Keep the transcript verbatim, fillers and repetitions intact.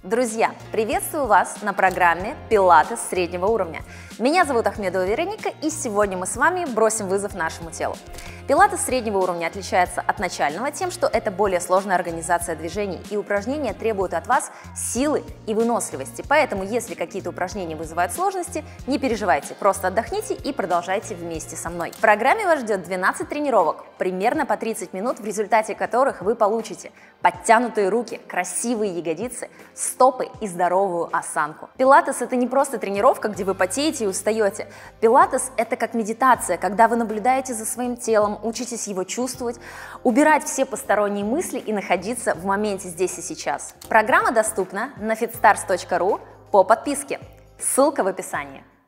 Друзья, приветствую вас на программе «Пилатес среднего уровня». Меня зовут Ахмедова Вероника, и сегодня мы с вами бросим вызов нашему телу. Пилатес среднего уровня отличается от начального тем, что это более сложная организация движений, и упражнения требуют от вас силы и выносливости. Поэтому, если какие-то упражнения вызывают сложности, не переживайте, просто отдохните и продолжайте вместе со мной. В программе вас ждет двенадцать тренировок, примерно по тридцать минут, в результате которых вы получите подтянутые руки, красивые ягодицы, стопы и здоровую осанку. Пилатес – это не просто тренировка, где вы потеете и устаете. Пилатес – это как медитация, когда вы наблюдаете за своим телом, учитесь его чувствовать, убирать все посторонние мысли и находиться в моменте здесь и сейчас. Программа доступна на фитстарс точка ру по подписке. Ссылка в описании.